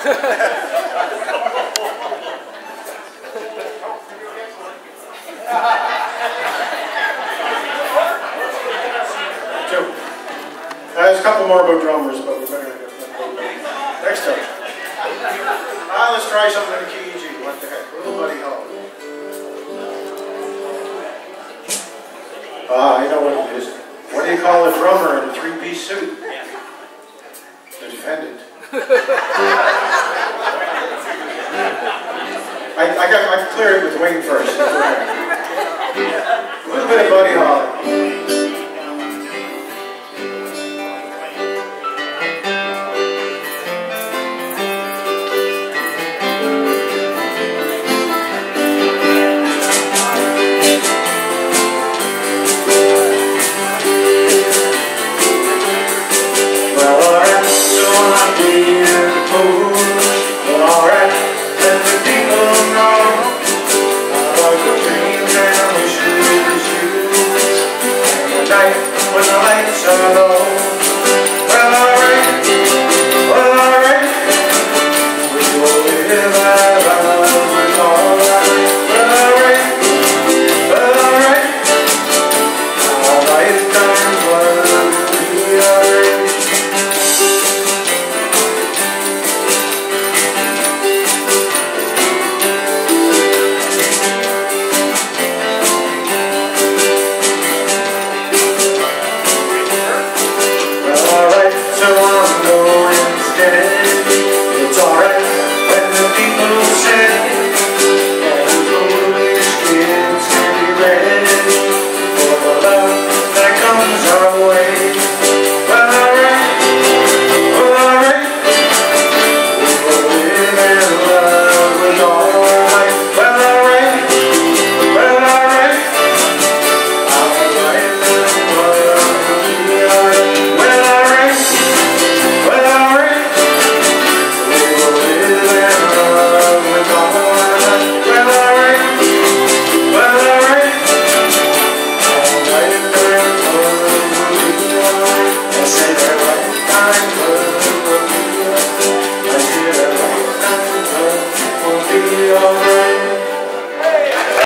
Two. There's a couple more about drummers, but we better get next time. Let's try something in the key G. What the heck? Little Buddy Holly. I know what it is. What do you call a drummer in a three-piece suit? Defendant. I can clear it with Wayne first. A little bit of Buddy Holly. Well, I'm so happy.